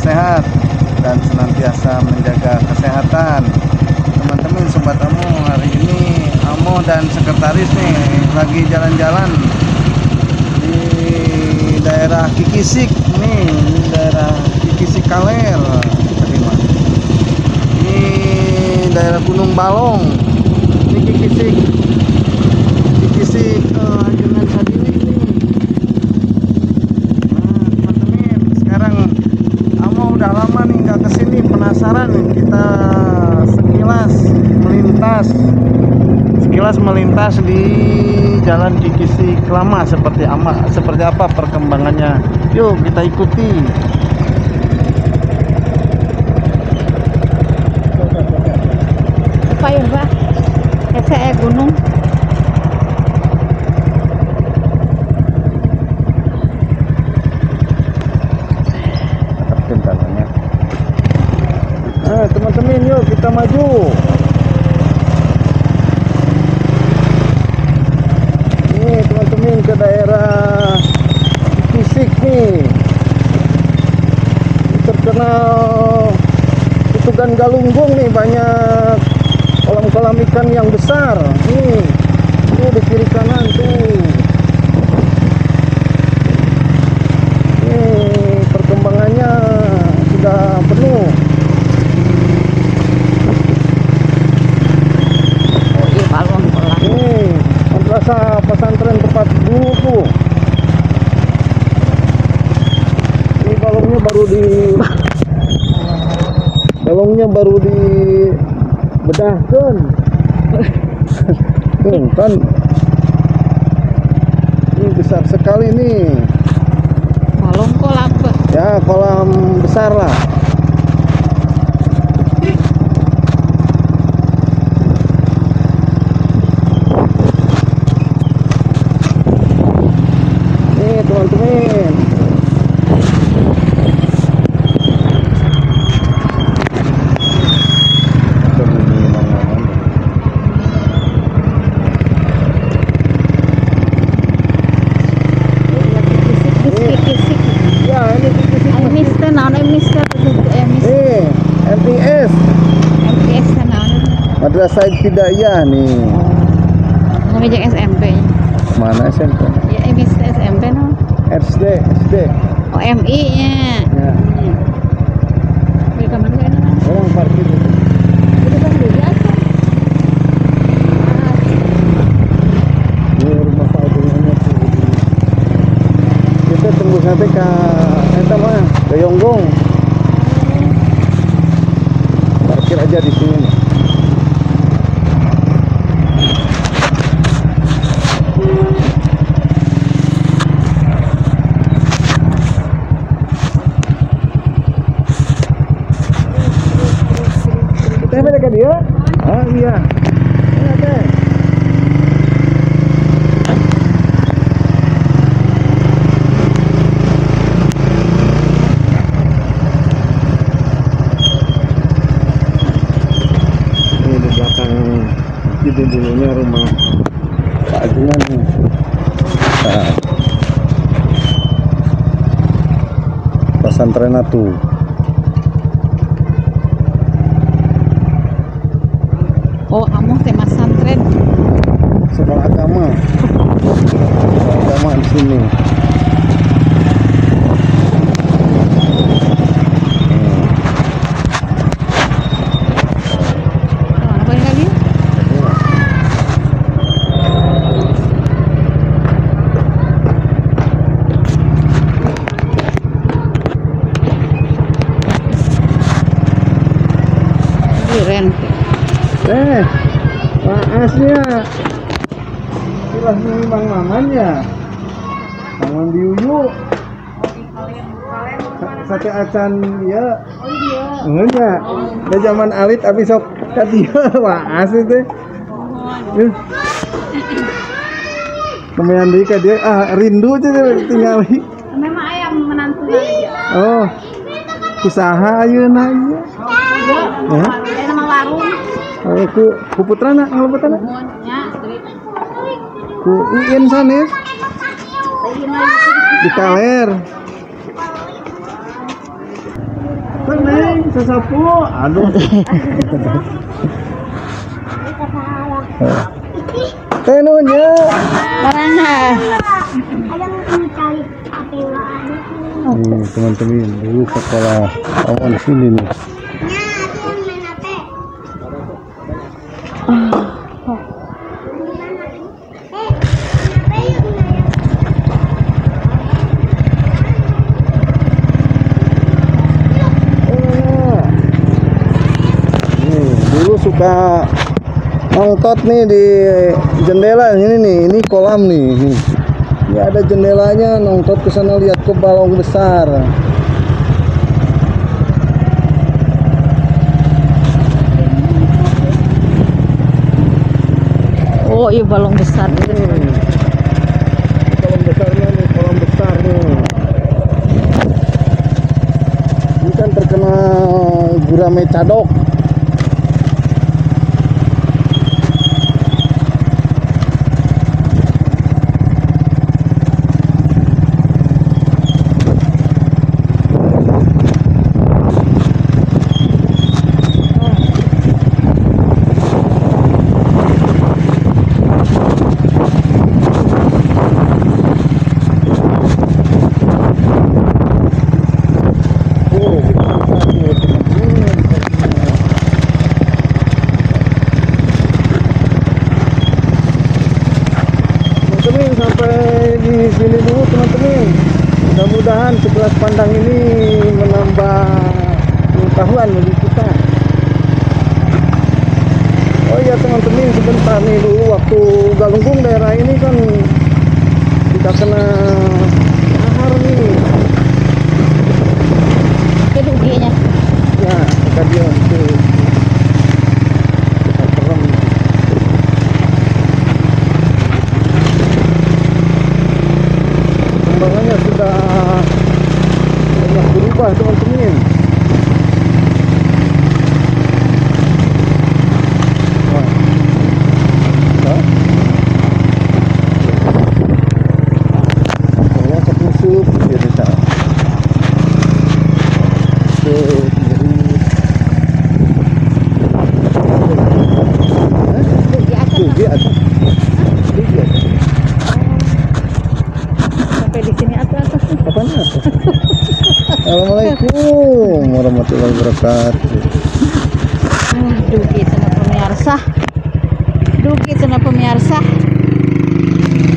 sehat dan senantiasa menjaga kesehatan. Teman-teman sobat Amo, hari ini Amo dan sekretaris nih lagi jalan-jalan di daerah Kikisik nih, daerah Kikisik Kaler, ini daerah Gunung Balong, ini Kikisik Jangan Sadili nih. Nah teman-teman, sekarang Amo udah lama nih nggak kesini, penasaran nih kita sekilas melintas di Jalan Kikisik Lama seperti apa perkembangannya. Yuk kita ikuti. Apa ya Mbak? Saya gunung. Nah teman-teman, yuk kita maju. Nih teman-teman, ke daerah Kikisik nih, terkenal Tutugan Galunggung nih, banyak kolam-kolam ikan yang besar nih. Tuh di kiri kanan tuh. Nih perkembangannya sudah penuh. Madrasah pesantren tempat dulu tuh. Ini balongnya baru di bedahkan. Kan ini besar sekali nih. Balong kolam ya, kolam besar lah. Teman-teman, ya ini Mister MTS Madrasah Ibtidaiyah nih. ngomong SMP. Mana SMP? Ya SMP no. SD. Oh MI nya. Ya. Di kamar saya kan. Orang parkir itu. Itu kan biasa. Ini rumah Pak Agung-nya tuh. Kita tunggu sampai ke eta mah, ke Yonggong. Parkir aja di sini nih. Mereka dia? Oh iya. Ini di belakang itu dulunya rumah Pak Agungan nih. Nah, pesantren tuh. Oh, Amo tema santren. Sekolah agama di sini. Mana boleh kali? Keren. Maasnya kilas nih Bang Maman ya. Maman diuyu. Sate acan ya. Oh iya. Enggak. Da zaman alit abis sok ka dieu waas teh. Kemudian di ka dia rindu aja tinggali. Memang ayam menantu aja. Oh. Usaha ayeuna ieu. Ya. Nama warung. Ku putrana ngalebetana. Ya, Ku Iin sanes. Di Kaler. sapu. Aduh. Tenunya. Marah. Teman-teman dulu sekolah awal sini nih. Dulu suka nongtot nih di jendela ini kolam nih. Ini ada jendelanya, nongtot ke sana lihat ke balong besar. Oh, iya balong besar. Balong besarnya nih, kolam besar nih. Ini kan terkenal gurame cadok. Sampai di sini dulu teman-teman. Mudah-mudahan sekilas pandang ini menambah pengetahuan bagi kita. Oh iya teman-teman, sebentar nih dulu waktu Galunggung daerah ini kan kita kena lahar nih. Keduginya. Ya, kejadian itu. Perkembangannya sudah banyak berubah teman-teman. Kalau ketusuk ya bisa. Di atas. Sampai di sini atas. Apanya? Assalamualaikum warahmatullahi wabarakatuh. Dugi cenah pemirsa.